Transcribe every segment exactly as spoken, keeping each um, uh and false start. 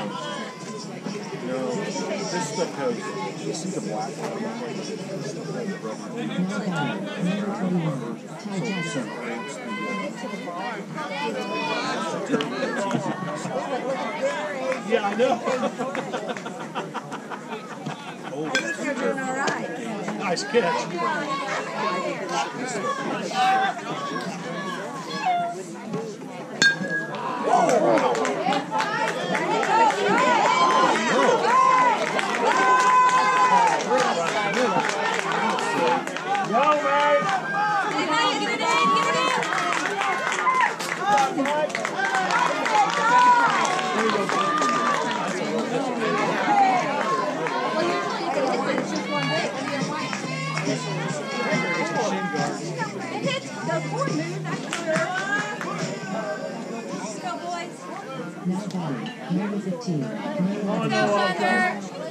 No, this stuff has, you see the black one? This stuff has the rubber. Yeah, I know. I think you're doing all right. Nice catch. Go, man! Get it in, get it in, get it in! Now batting, number fifteen. Let's go, Thunder!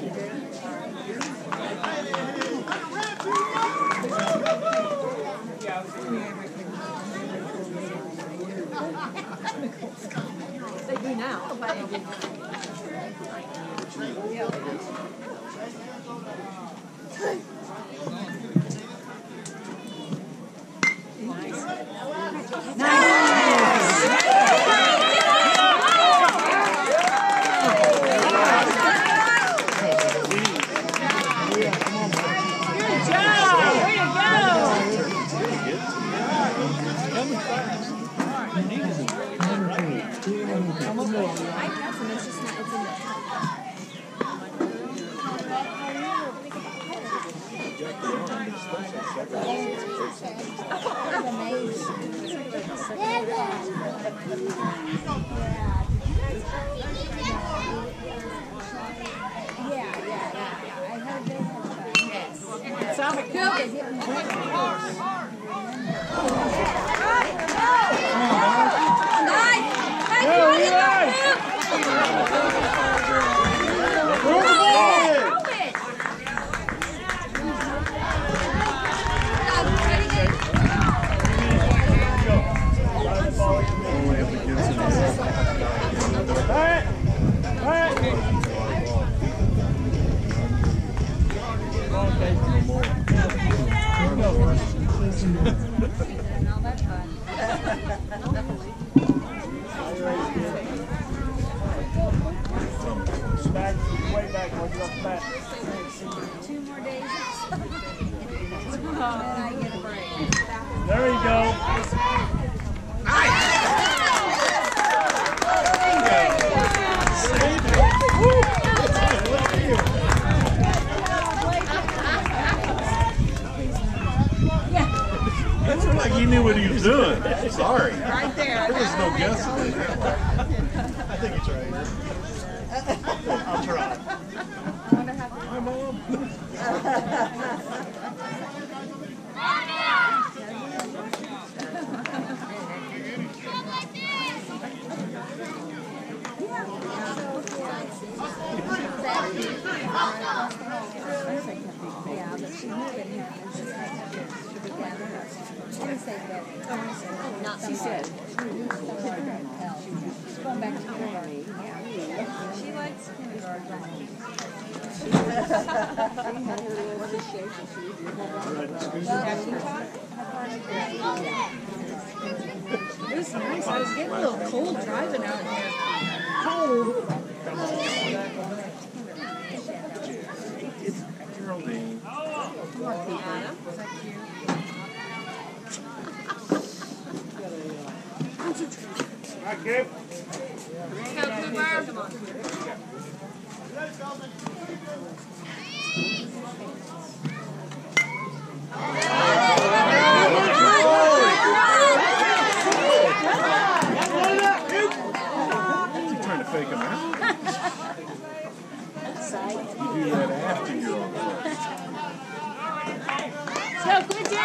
They do now. There you go. That's like he knew what he was doing. Sorry. Right there. There was no guessing. I think it's right. I'll try. Hi, Mom. Yeah, but she's moving here. Not she said. She's going back to kindergarten. She likes kindergarten. It was nice. I was getting a little cold driving out here. Cold. Geraldine. Come on, Adam. Is that cute? Hi, Kip. Let's go, Cooper. Come on. Trying to fake him out. You do that after you're on first. Let's go, Quentin!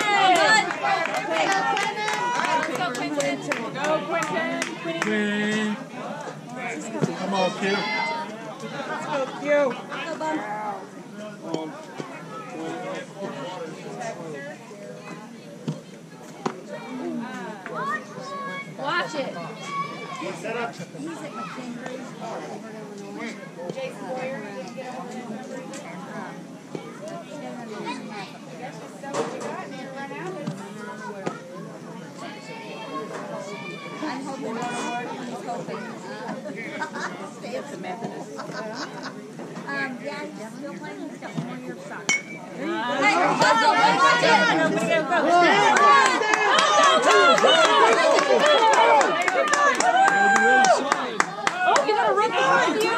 Let's go, Quentin! Go, Quentin! Quinn. Come on, Q. Let's go, Q! Go, bud. Watch it. Set up. He's at McKinley. Jason Boyer, did you get all that? That's just so what you got, and then run out. I'm hoping it'll work. He's hoping. It's a Methodist. Um, yeah, he's still playing. He's got one more year of soccer. Hey, hustle, watch it! Go, go, oh, you got a rookie behind you?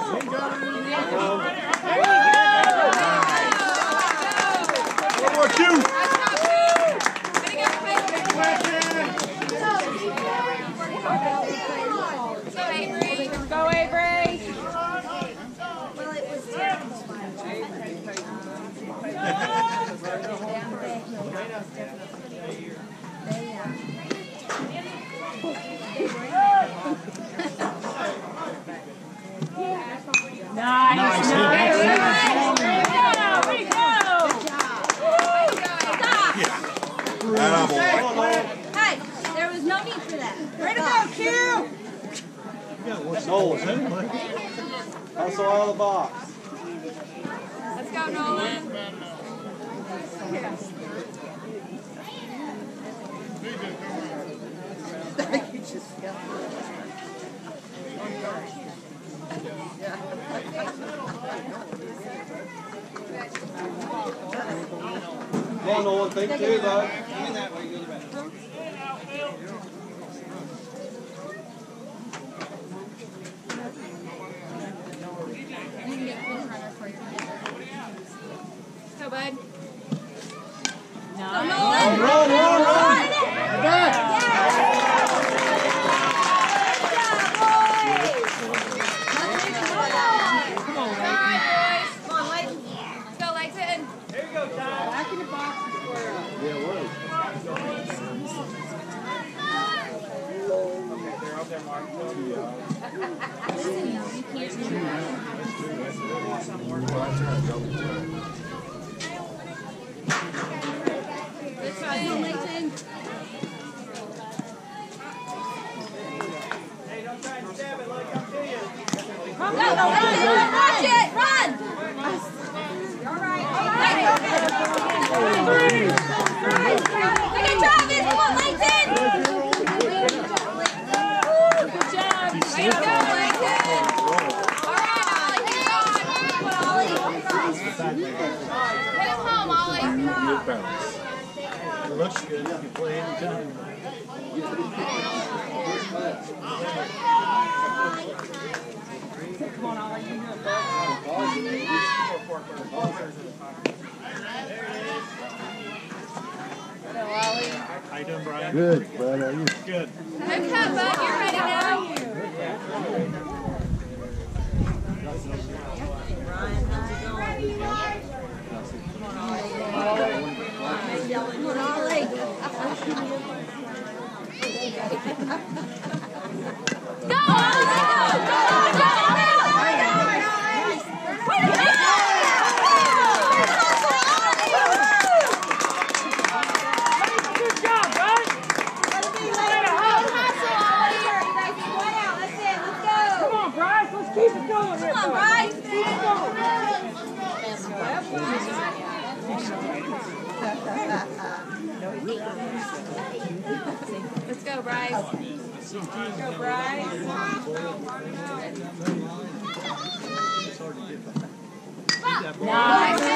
One more two. Go, Avery! Well, it was terrible. Nice, nice, nice. Way to go! Hey, there was no need for that. Way to go, Q! Nolan. Hustle out of the box. Let's go, Nolan. You just got Come on, Nolan. Think too, bud. Go, bud. no, Run, run, run, run. Back. Come on, boys. Come on, Leighton. Let's go, Leighton. There you go, Ty. Back in the box and square up. Yeah, it was. Okay, they're out there, Mark. Let's try it, Leighton. Hey, don't try and stab it like I'm to you. Come on, Leighton. Watch it. Run. You're all right. All right. Good job, Miss. Come on, Leighton. Good job. Way to go, Leighton. All right, Ollie. Get it on. Ollie. Get him home, Ollie. Good bounce. It looks good. You can play anytime. Come on, Ollie. You know it. How you doing, Brian? Good, Brad. How are you? Good. Good cut, bud. You're ready now. Ryan, how's it going? Come on, Ollie. Come on, Ollie. Go, Ollie. Go, go, go, go. Keep it going. Come on, Bryce. Keep it going. Let's go, Bryce. Let's go, Bryce. Nice.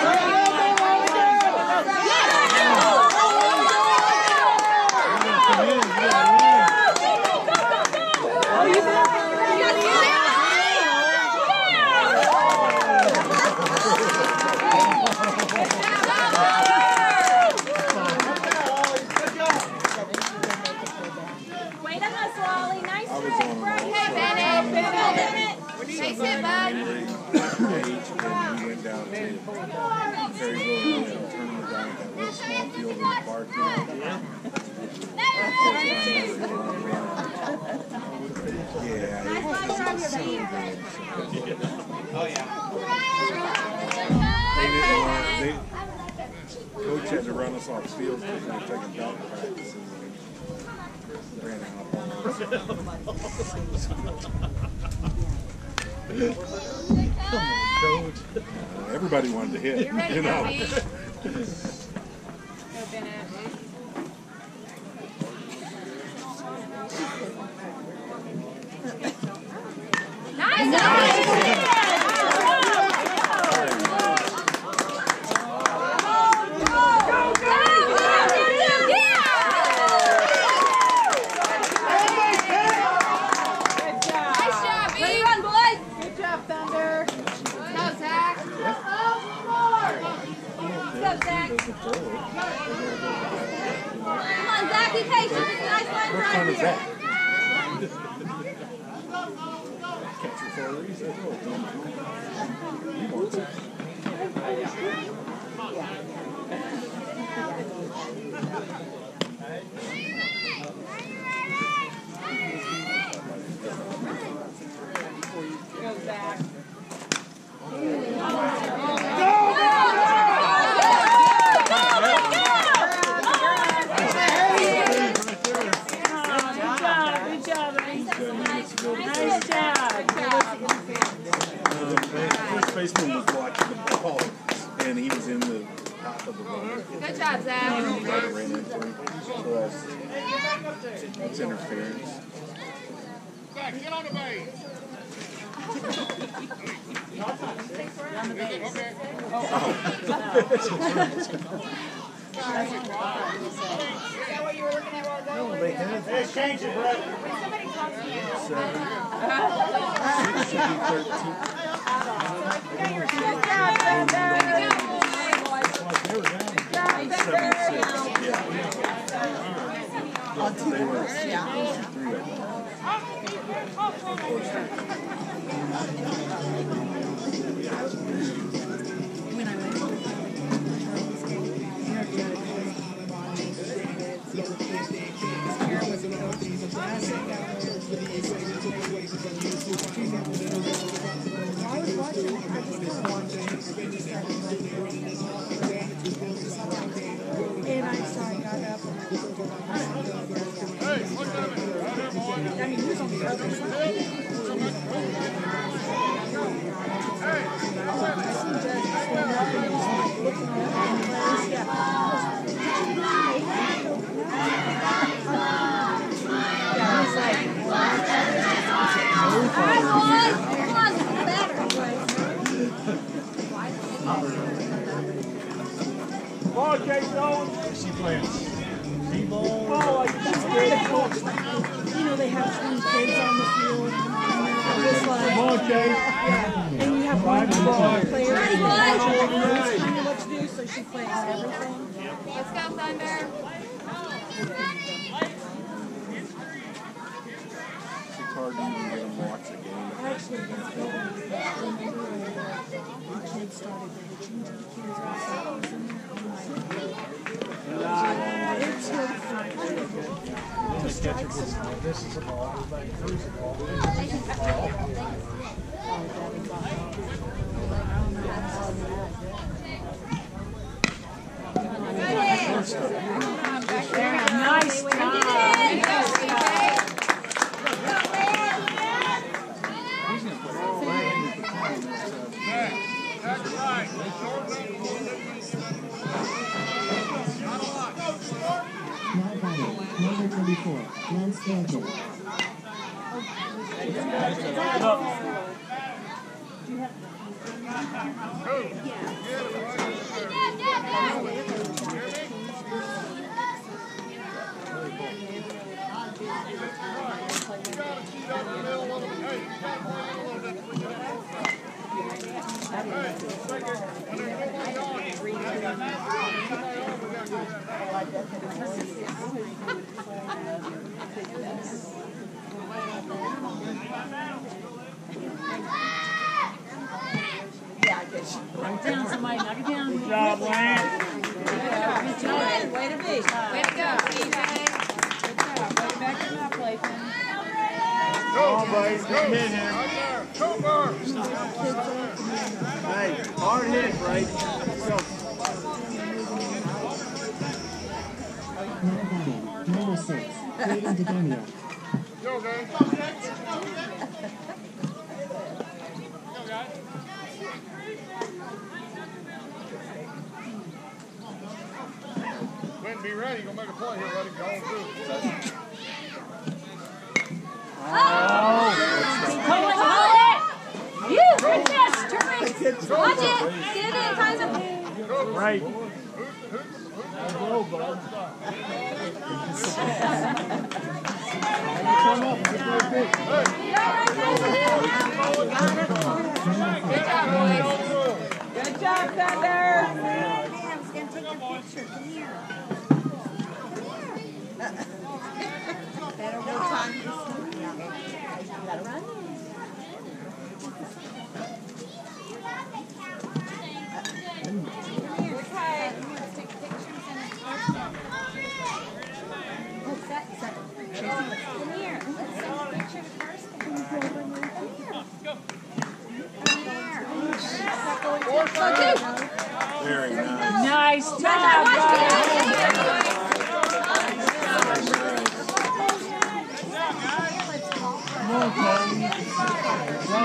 Oh, you got way to hustle, Ollie. Nice try. Hey, Bennett. Bennett. Nice hit, bud. He went down to Perryville and turned it down that little small field in the park. Yeah. Oh, yeah. They didn't want, they, coach had to run us off the field because we were taking dog practices and ran out all over. Coach. Everybody wanted to hit, You ready, you know. Bobby? Go, Bennett. Nice! Be patient. It's a nice line What right fun is here. that? Catcher for a reason. You want that. Go, Zach. First baseman was watching the ball, and he was in the top of the ball. Good job, Zach. Ran into him. So that's it's interference. Zach, get on the base. Is that what you were looking at while ago? No, they had. Hey, change it, Brett. Somebody talk to you. Seven. Six should be thirteen. Good job, Thunder. They were down seven six. Yeah. They were three And I saw I got up and I mean, he was on the other side. I see Judge stand up and he's like looking around the place. Yeah. Yeah, he's like, All right, boys. Come on, better. Come on, Jason. She playing. Oh, he's great coach. You know, they have twenty kids on the field. And it's like, Come on, Jay. and you have one ball player. Ready, And boys? she knows kind of what to do, so she plays everything. Let's go, Thunder. It's hard to even get them watch a game. Actually, that's what remember when the kids started, they were changing the kids outside. I was in there, oh my God. It's really fun. To strike some. This is a ball. Everybody throws the ball. This is a ball. Nice That's right. Now batting, number twenty-four, Lance Stanton. Knock down somebody, knock it down. Good job, Lance. Good job. Way to be. Way to go, T J. Good job. Way back in that place. Come on, boys. Get him in here. Cooper. Hey, hard hit, right? So, Now batting, number six, Braden Degonia. Go, guys. Go, guys. Quentin, be ready. You're going to make a play here, buddy. Go on through. Hold it, hold it! You, good catch, Terrence! Watch it! Get it in, Tyson! Right. Go, bud. Come up. Hey. Good job, Thunder. Sam's gonna take your picture. Come here. Better no time to sleep. You gotta run. What's that? Is that Tracy? Come here. Let's take a picture first. Come here. Come here. Very nice. Nice job, guys. Come on, Cody. Go.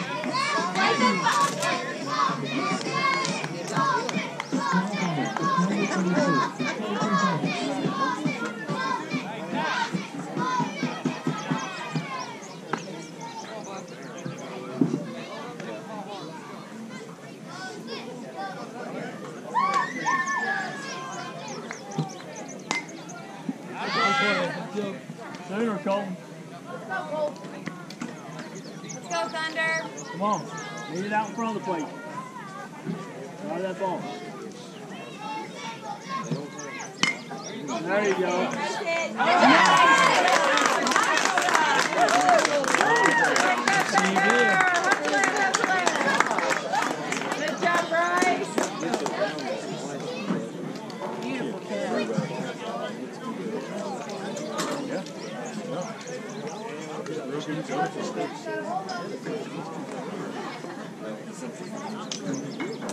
Sooner, Colton. Let's go, Thunder. Come on. Lead it out in front of the plate. Try that ball. There you go. That's it. Good job, Bryce. Beautiful catch. Real good job.